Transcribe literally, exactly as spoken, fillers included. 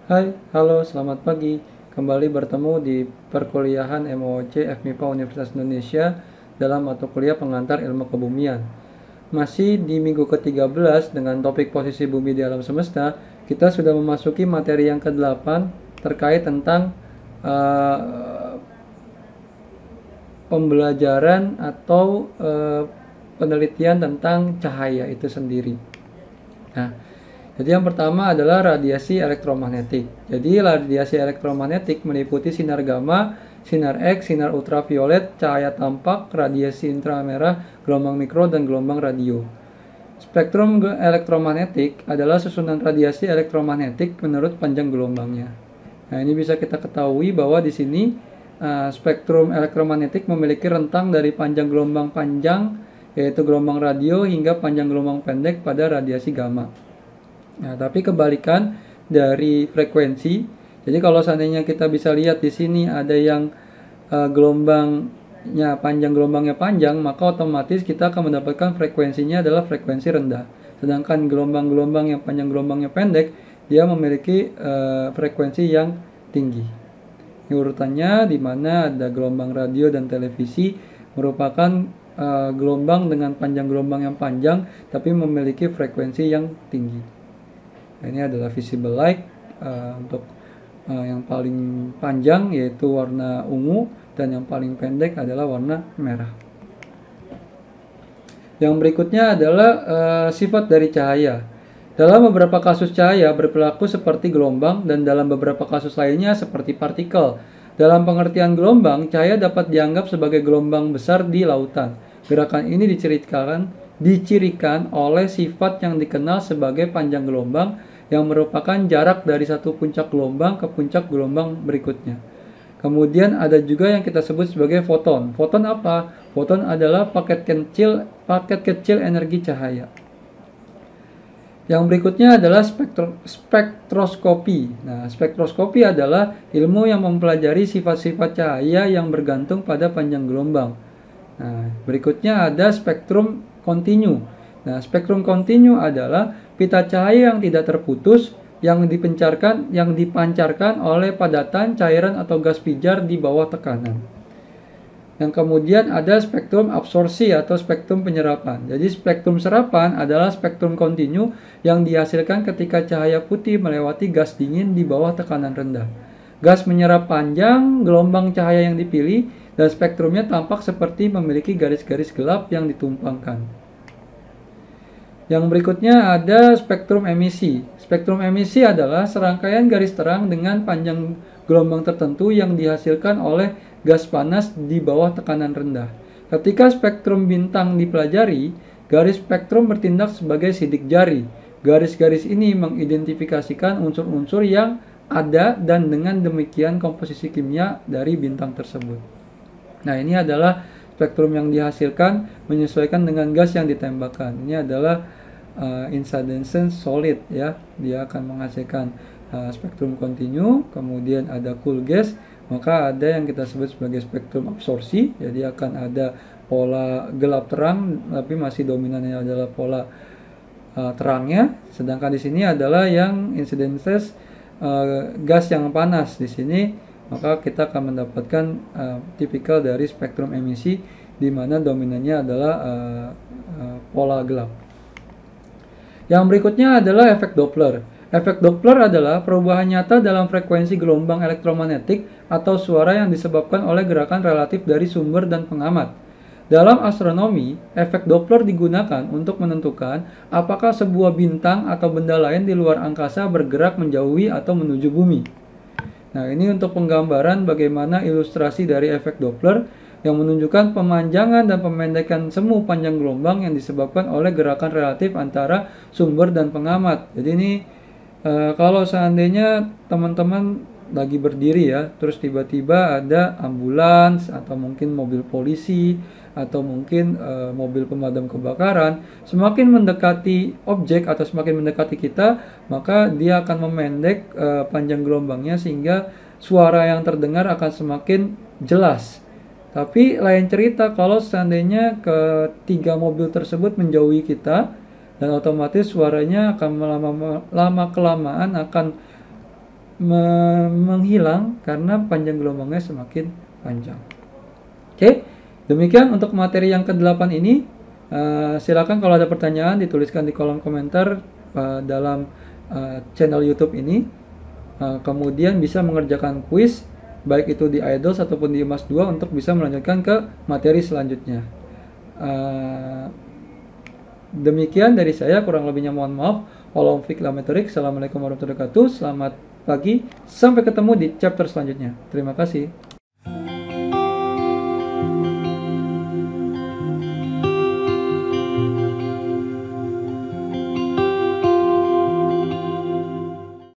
Hai, halo, selamat pagi. Kembali bertemu di perkuliahan M O C F M I P A Universitas Indonesia dalam mata kuliah pengantar ilmu kebumian. Masih di minggu ke tiga belas dengan topik posisi bumi di alam semesta, kita sudah memasuki materi yang kedelapan terkait tentang uh, pembelajaran atau uh, penelitian tentang cahaya itu sendiri. Nah, jadi yang pertama adalah radiasi elektromagnetik. Jadi radiasi elektromagnetik meliputi sinar gamma, sinar X, sinar ultraviolet, cahaya tampak, radiasi inframerah, gelombang mikro, dan gelombang radio. Spektrum elektromagnetik adalah susunan radiasi elektromagnetik menurut panjang gelombangnya. Nah, ini bisa kita ketahui bahwa di sini uh, spektrum elektromagnetik memiliki rentang dari panjang gelombang panjang, yaitu gelombang radio, hingga panjang gelombang pendek pada radiasi gamma. Nah, tapi kebalikan dari frekuensi. Jadi kalau seandainya kita bisa lihat di sini ada yang uh, gelombangnya panjang, gelombangnya panjang, maka otomatis kita akan mendapatkan frekuensinya adalah frekuensi rendah. Sedangkan gelombang-gelombang yang panjang, gelombangnya pendek, dia memiliki uh, frekuensi yang tinggi. Ini urutannya, di mana ada gelombang radio dan televisi merupakan uh, gelombang dengan panjang gelombang yang panjang, tapi memiliki frekuensi yang tinggi. Nah, ini adalah visible light uh, untuk uh, yang paling panjang yaitu warna ungu, dan yang paling pendek adalah warna merah. Yang berikutnya adalah uh, sifat dari cahaya. Dalam beberapa kasus cahaya berperilaku seperti gelombang, dan dalam beberapa kasus lainnya seperti partikel. Dalam pengertian gelombang, cahaya dapat dianggap sebagai gelombang besar di lautan. Gerakan ini dicirikan, dicirikan oleh sifat yang dikenal sebagai panjang gelombang, yang merupakan jarak dari satu puncak gelombang ke puncak gelombang berikutnya. Kemudian ada juga yang kita sebut sebagai foton. Foton apa? Foton adalah paket kecil, paket kecil energi cahaya. Yang berikutnya adalah spektro, spektroskopi. Nah, spektroskopi adalah ilmu yang mempelajari sifat-sifat cahaya yang bergantung pada panjang gelombang. Nah, berikutnya ada spektrum kontinu. Nah, spektrum kontinu adalah pita cahaya yang tidak terputus yang dipancarkan yang dipancarkan oleh padatan cairan atau gas pijar di bawah tekanan. Yang kemudian ada spektrum absorpsi atau spektrum penyerapan. Jadi spektrum serapan adalah spektrum kontinu yang dihasilkan ketika cahaya putih melewati gas dingin di bawah tekanan rendah. Gas menyerap panjang gelombang cahaya yang dipilih, dan spektrumnya tampak seperti memiliki garis-garis gelap yang ditumpangkan. Yang berikutnya ada spektrum emisi. Spektrum emisi adalah serangkaian garis terang dengan panjang gelombang tertentu yang dihasilkan oleh gas panas di bawah tekanan rendah. Ketika spektrum bintang dipelajari, garis spektrum bertindak sebagai sidik jari. Garis-garis ini mengidentifikasikan unsur-unsur yang ada, dan dengan demikian komposisi kimia dari bintang tersebut. Nah, ini adalah spektrum yang dihasilkan menyesuaikan dengan gas yang ditembakkan. Ini adalah Uh, incandescent solid, ya, dia akan menghasilkan uh, spektrum kontinu. Kemudian ada cool gas, maka ada yang kita sebut sebagai spektrum absorpsi, jadi akan ada pola gelap terang tapi masih dominannya adalah pola uh, terangnya. Sedangkan di sini adalah yang incidence uh, gas yang panas di sini, maka kita akan mendapatkan uh, tipikal dari spektrum emisi di mana dominannya adalah uh, uh, pola gelap. Yang berikutnya adalah efek Doppler. Efek Doppler adalah perubahan nyata dalam frekuensi gelombang elektromagnetik atau suara yang disebabkan oleh gerakan relatif dari sumber dan pengamat. Dalam astronomi, efek Doppler digunakan untuk menentukan apakah sebuah bintang atau benda lain di luar angkasa bergerak menjauhi atau menuju bumi. Nah, ini untuk penggambaran bagaimana ilustrasi dari efek Doppler yang menunjukkan pemanjangan dan pemendekan semu panjang gelombang yang disebabkan oleh gerakan relatif antara sumber dan pengamat. Jadi ini e, kalau seandainya teman-teman lagi berdiri, ya, terus tiba-tiba ada ambulans atau mungkin mobil polisi atau mungkin e, mobil pemadam kebakaran, semakin mendekati objek atau semakin mendekati kita, maka dia akan memendek e, panjang gelombangnya sehingga suara yang terdengar akan semakin jelas. Tapi lain cerita kalau seandainya ketiga mobil tersebut menjauhi kita, dan otomatis suaranya akan lama, lama kelamaan akan me- menghilang karena panjang gelombangnya semakin panjang. Oke, demikian untuk materi yang kedelapan ini. Uh, silakan kalau ada pertanyaan dituliskan di kolom komentar uh, dalam uh, channel YouTube ini. Uh, kemudian bisa mengerjakan kuis baik itu di Idols ataupun di Mas dua untuk bisa melanjutkan ke materi selanjutnya. Uh, demikian dari saya, kurang lebihnya mohon maaf. Walau fiqh la metorik. Assalamualaikum warahmatullahi wabarakatuh. Selamat pagi, sampai ketemu di chapter selanjutnya. Terima kasih.